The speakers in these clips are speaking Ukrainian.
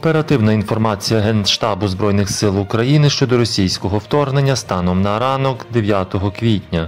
Оперативна інформація Генштабу Збройних сил України щодо російського вторгнення станом на ранок 9 квітня.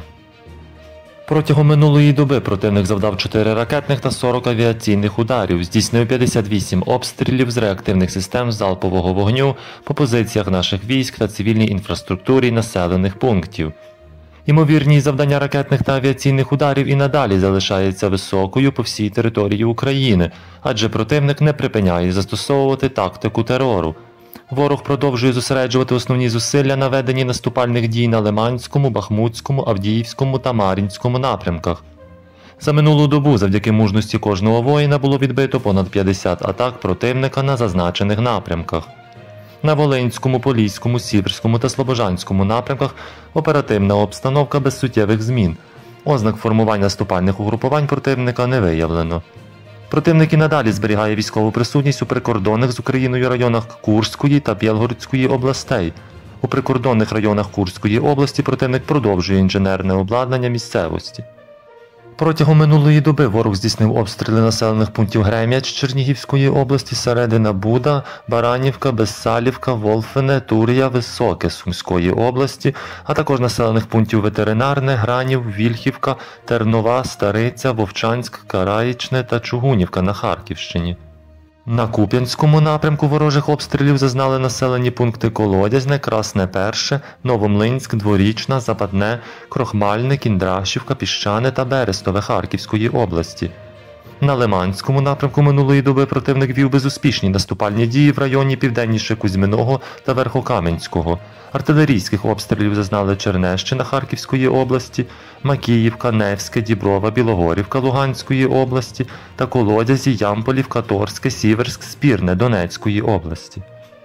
Протягом минулої доби противник завдав 4 ракетних та 40 авіаційних ударів, здійснив 58 обстрілів з реактивних систем залпового вогню по позиціях наших військ та цивільній інфраструктурі населених пунктів. Ймовірність завдання ракетних та авіаційних ударів і надалі залишається високою по всій території України, адже противник не припиняє застосовувати тактику терору. Ворог продовжує зосереджувати основні зусилля на веденні наступальних дій на Лиманському, Бахмутському, Авдіївському та Мар'їнському напрямках. За минулу добу завдяки мужності кожного воїна було відбито понад 50 атак противника на зазначених напрямках. На Волинському, Поліському, Сіверському та Слобожанському напрямках оперативна обстановка без суттєвих змін. Ознак формування наступальних угрупувань противника не виявлено. Противник і надалі зберігає військову присутність у прикордонних з Україною районах Курської та Білгородської областей. У прикордонних районах Курської області противник продовжує інженерне обладнання місцевості. Протягом минулої доби ворог здійснив обстріли населених пунктів Грем'яч Чернігівської області, Середина Буда, Баранівка, Безсалівка, Волфине, Тур'я, Високе Сумської області, а також населених пунктів Ветеринарне, Гранів, Вільхівка, Тернова, Стариця, Вовчанськ, Караїчне та Чугунівка на Харківщині. На Куп'янському напрямку ворожих обстрілів зазнали населені пункти Колодязне, Красне Перше, Новомлинськ, Дворічна, Западне, Крохмальне, Кіндрашівка, Піщане та Берестове Харківської області. На Лиманському напрямку минулої доби противник вів безуспішні наступальні дії в районі південніше Кузьминого та Верхокам'янського. Артилерійських обстрілів зазнали Чернещина Харківської області, Макіївка, Невське, Діброва, Білогорівка Луганської області та Колодязі, Ямполівка, Торське, Сіверськ, Спірне Донецької області.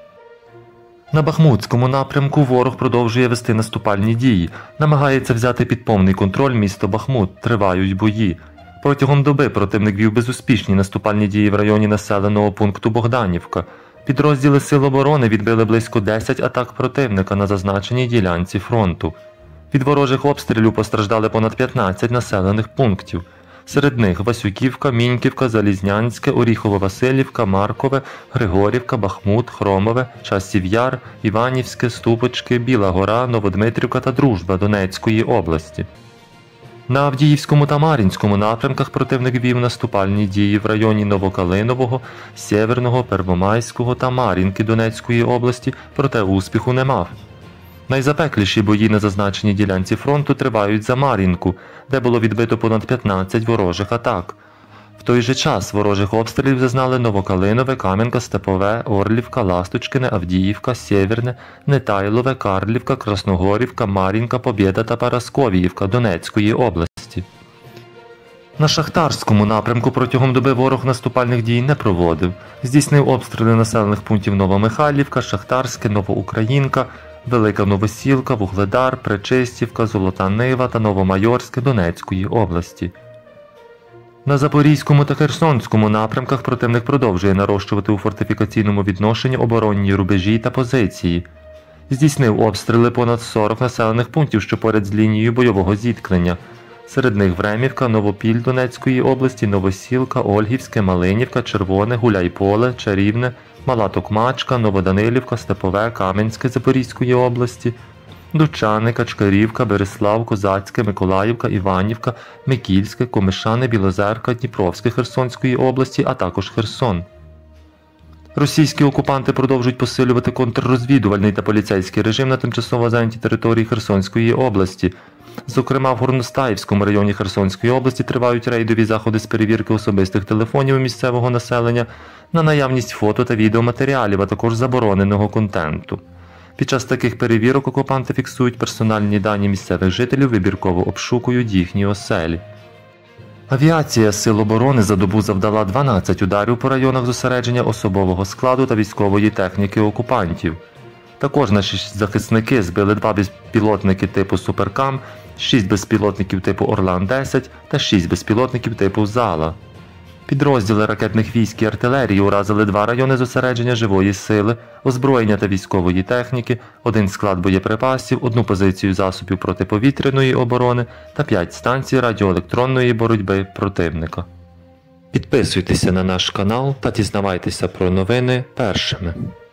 На Бахмутському напрямку ворог продовжує вести наступальні дії, намагається взяти під повний контроль місто Бахмут, тривають бої. Протягом доби противник вів безуспішні наступальні дії в районі населеного пункту Богданівка. Підрозділи Сил оборони відбили близько 10 атак противника на зазначеній ділянці фронту. Від ворожих обстрілів постраждали понад 15 населених пунктів. Серед них Васюківка, Міньківка, Залізнянське, Оріхово-Василівка, Маркове, Григорівка, Бахмут, Хромове, Часів Яр, Іванівське, Ступочки, Біла Гора, Новодмитрівка та Дружба Донецької області. На Авдіївському та Мар'їнському напрямках противник вів наступальні дії в районі Новокалинового, Сєверного, Первомайського та Мар'їнки Донецької області, проте успіху не мав. Найзапекліші бої на зазначеній ділянці фронту тривають за Мар'їнку, де було відбито понад 15 ворожих атак. В той же час ворожих обстрілів зазнали Новокалинове, Кам'янка, Степове, Орлівка, Ласточкине, Авдіївка, Сєвєрне, Нетайлове, Карлівка, Красногорівка, Мар'їнка, Побєда та Парасковіївка Донецької області. На Шахтарському напрямку протягом доби ворог наступальних дій не проводив. Здійснив обстріли населених пунктів Новомихайлівка, Шахтарське, Новоукраїнка, Велика Новосілка, Вугледар, Пречистівка, Золота Нива та Новомайорське Донецької області. На Запорізькому та Херсонському напрямках противник продовжує нарощувати у фортифікаційному відношенні оборонні рубежі та позиції. Здійснив обстріли понад 40 населених пунктів, що поряд з лінією бойового зіткнення. Серед них Времівка, Новопіль Донецької області, Новосілка, Ольгівське, Малинівка, Червоне, Гуляйполе, Чарівне, Мала Токмачка, Новоданилівка, Степове, Кам'янське Запорізької області, Дучани, Качкарівка, Береслав, Козацьке, Миколаївка, Іванівка, Микільське, Комишани, Білозерка, Дніпровське Херсонської області, а також Херсон. Російські окупанти продовжують посилювати контррозвідувальний та поліцейський режим на тимчасово зайнятій території Херсонської області. Зокрема, в Горностаївському районі Херсонської області тривають рейдові заходи з перевірки особистих телефонів місцевого населення на наявність фото та відеоматеріалів, а також забороненого контенту. Під час таких перевірок окупанти фіксують персональні дані місцевих жителів, вибірково обшукують їхні оселі. Авіація Сил оборони за добу завдала 12 ударів по районах зосередження особового складу та військової техніки окупантів. Також наші захисники збили 2 безпілотники типу «Суперкам», 6 безпілотників типу «Орлан-10» та 6 безпілотників типу «Зала». Підрозділи ракетних військ і артилерії уразили 2 райони зосередження живої сили, озброєння та військової техніки, 1 склад боєприпасів, 1 позицію засобів протиповітряної оборони та 5 станцій радіоелектронної боротьби противника. Підписуйтеся на наш канал та дізнавайтеся про новини першими.